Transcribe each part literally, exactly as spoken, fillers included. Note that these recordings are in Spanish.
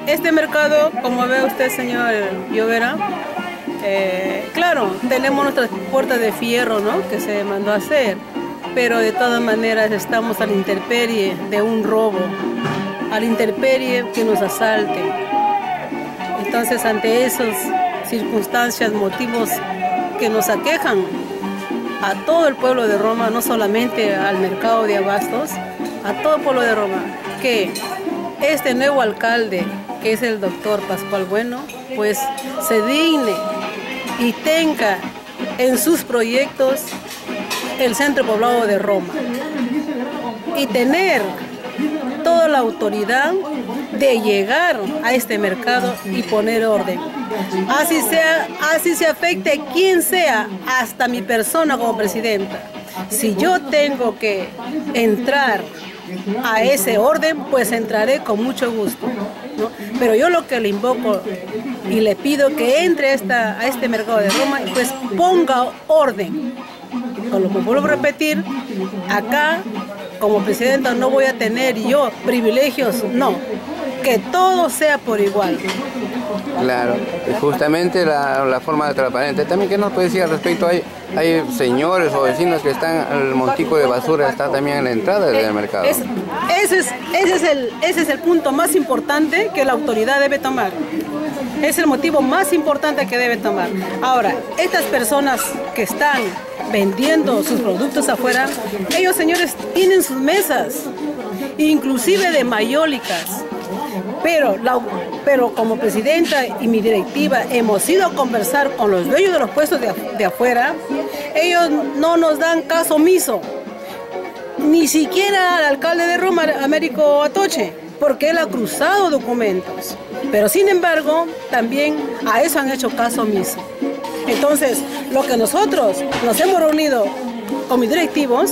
este mercado, como ve usted, señor Llovera, eh, claro, tenemos nuestras puertas de fierro, ¿no?, que se mandó a hacer, pero de todas maneras estamos a la intemperie de un robo, a la intemperie que nos asalte. Entonces, ante esas circunstancias, motivos que nos aquejan a todo el pueblo de Roma, no solamente al mercado de abastos, a todo el pueblo de Roma, que este nuevo alcalde, que es el doctor Pascual Bueno, pues se digne y tenga en sus proyectos el centro poblado de Roma y tener toda la autoridad de llegar a este mercado y poner orden. Así sea, así se afecte quien sea, hasta mi persona como presidenta. Si yo tengo que entrar a ese orden, pues entraré con mucho gusto, ¿no? Pero yo lo que le invoco y le pido que entre esta, a este mercado de Roma y pues ponga orden. Como vuelvo a repetir, acá como presidenta no voy a tener yo privilegios, no, que todo sea por igual. Claro, y justamente la, la forma de transparente. También, ¿qué nos puede decir al respecto? Hay, hay señores o vecinos que están, el montico de basura está también en la entrada del mercado. Es, ese, es, ese, es el, ese es el punto más importante que la autoridad debe tomar. Es el motivo más importante que debe tomar. Ahora, estas personas que están vendiendo sus productos afuera, ellos, señores, tienen sus mesas, inclusive de mayólicas. Pero, la, pero como presidenta y mi directiva hemos ido a conversar con los dueños de los puestos de, de afuera. Ellos no nos dan caso omiso, ni siquiera al alcalde de Roma, Américo Atoche, porque él ha cruzado documentos. Pero sin embargo, también a eso han hecho caso omiso. Entonces, lo que nosotros nos hemos reunido con mis directivos,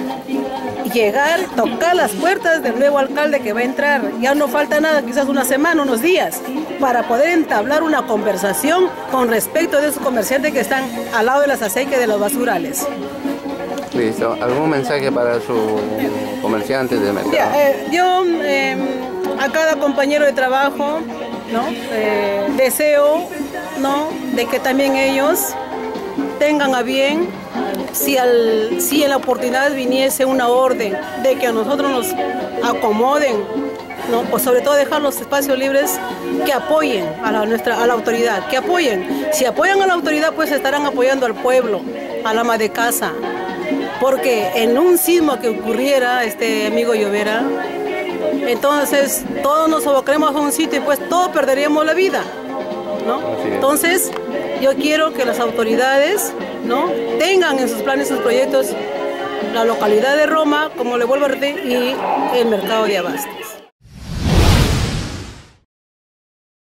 llegar, tocar las puertas del nuevo alcalde que va a entrar. Ya no falta nada, quizás una semana, unos días, para poder entablar una conversación con respecto de esos comerciantes que están al lado de las aceites de los basurales. Listo. ¿Algún mensaje para su comerciante de mercado? Ya, eh, yo eh, a cada compañero de trabajo, ¿no?, eh, deseo, ¿no?, de que también ellos tengan a bien, si, al, si en la oportunidad viniese una orden de que a nosotros nos acomoden, ¿no?, o sobre todo dejar los espacios libres, que apoyen a la, nuestra, a la autoridad, que apoyen. Si apoyan a la autoridad, pues estarán apoyando al pueblo, al ama de casa. Porque en un sismo que ocurriera, este amigo Llovera, entonces todos nos abocaremos a un sitio y pues todos perderíamos la vida, ¿no? Entonces, yo quiero que las autoridades, ¿no?, tengan en sus planes, sus proyectos, la localidad de Roma, como le vuelvo a repetir, y el mercado de abastos.